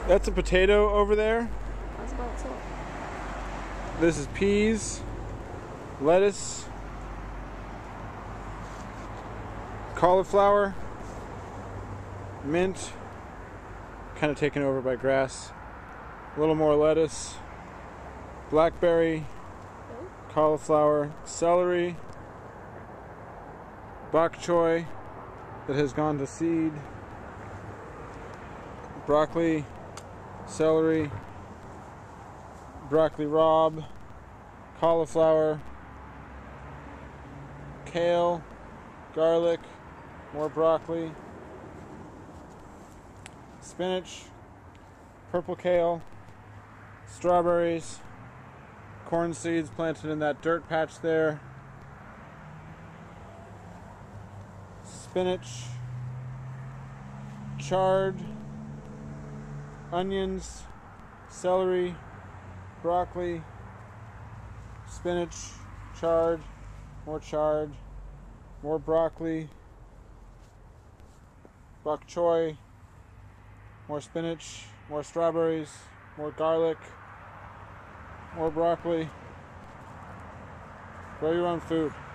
That's a potato over there. I was about to. This is peas, lettuce, cauliflower, mint, kind of taken over by grass, a little more lettuce, blackberry, cauliflower, celery, bok choy that has gone to seed, broccoli, celery, broccoli rabe, cauliflower, kale, garlic, more broccoli, spinach, purple kale, strawberries, corn seeds planted in that dirt patch there, spinach, chard, onions, celery, broccoli, spinach, chard, more broccoli, bok choy, more spinach, more strawberries, more garlic, more broccoli. Grow your own food.